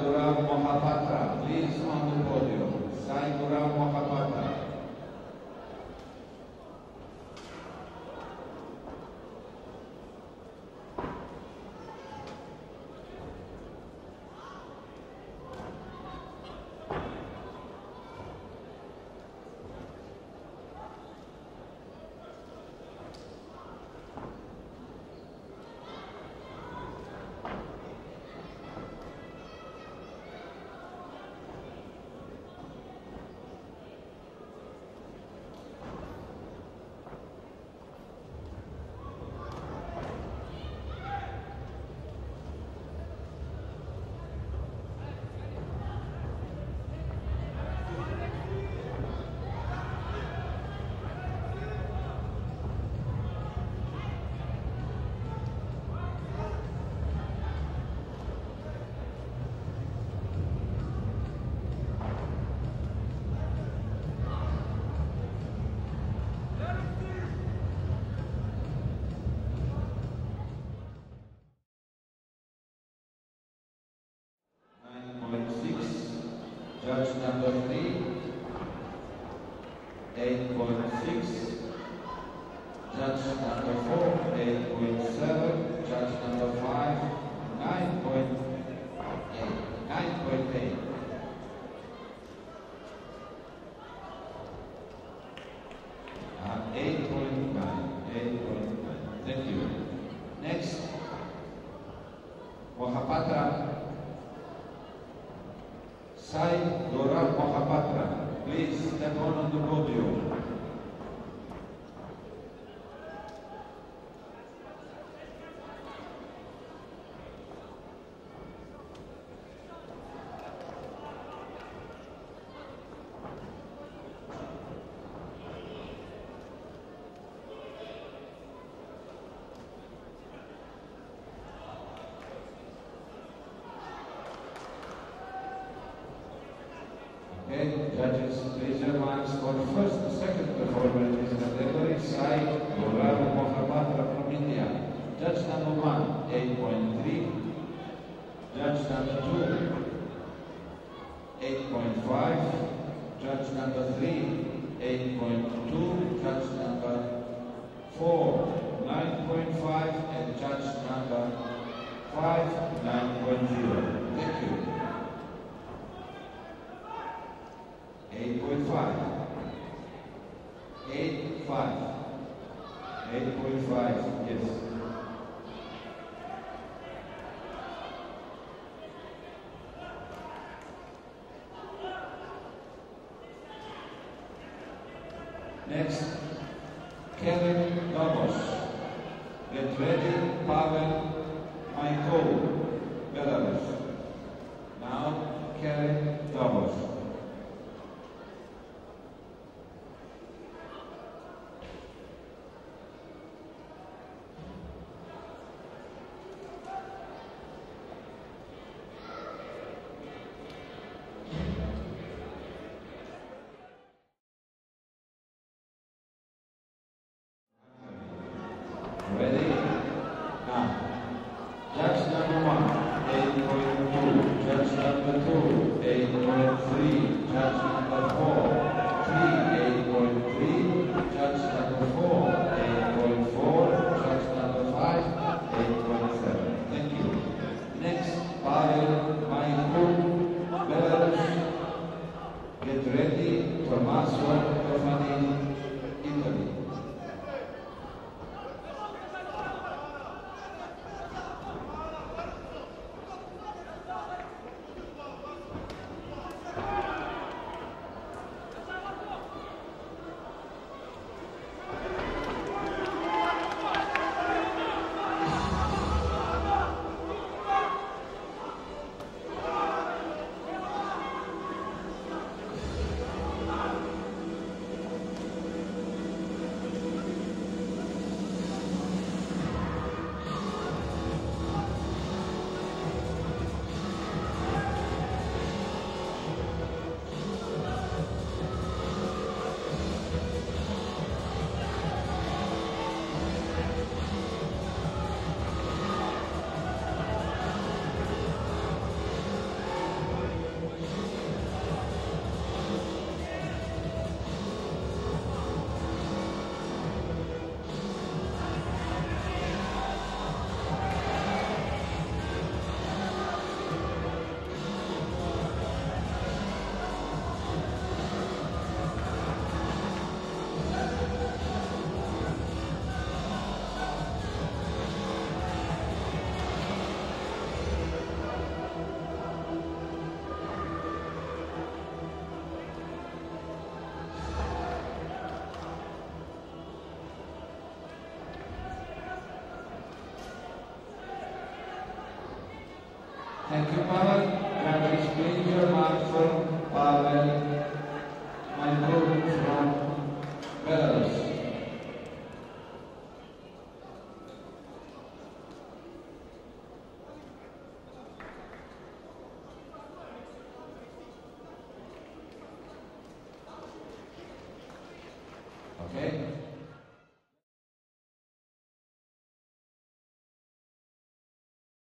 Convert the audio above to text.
Gaurav Mohapatra, please on the podium. Sai Gaurav Mohapatra. Judge number 3, 8.6. Judge number 4, 8.7. Judge number 5, 9.8. 9.8. Thank you. Next, Mohapatra. Sai Gaurav Mohapatra, please step on the podium. Okay, judges, please your marks for the first and second performer in this category. Sai Gaurav Mohapatra from India. Judge number 1, 8.3. Judge number 2, 8.5. Judge number 3, 8.2. Judge number 4, 9.5. And judge number 5, 9.0. Thank you. 8.5. 8.5. 8.5, yes. Next, Kevin Dobos. Get ready, Pavel Maikov, Belarus. Now, Kevin Dobos. Ready? Now, judge number 1, 8.2. Judge number 2, 8.3. Thank you, Pavel. Judges, please your mark for Pavel Michael from Belarus. Okay.